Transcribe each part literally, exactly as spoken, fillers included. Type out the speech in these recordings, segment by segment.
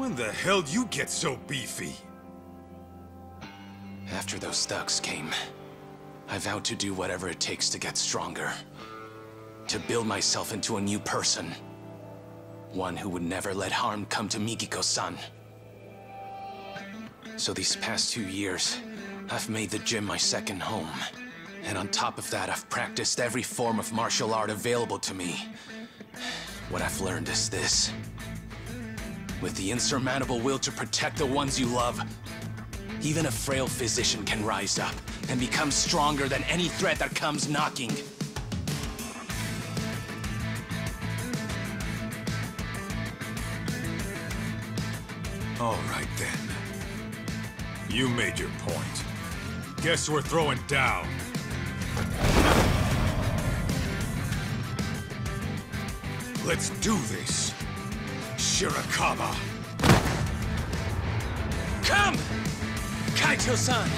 When the hell you get so beefy? After those thugs came, I vowed to do whatever it takes to get stronger. To build myself into a new person. One who would never let harm come to Mikiko-san. So these past two years, I've made the gym my second home. And on top of that, I've practiced every form of martial art available to me. What I've learned is this. With the insurmountable will to protect the ones you love, even a frail physician can rise up and become stronger than any threat that comes knocking. All right then. You made your point. Guess we're throwing down. Let's do this, Shirakawa. Come! Kaito-san!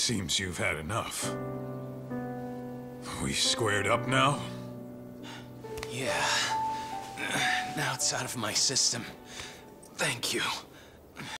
Seems you've had enough. We squared up now? Yeah. Now it's out of my system. Thank you.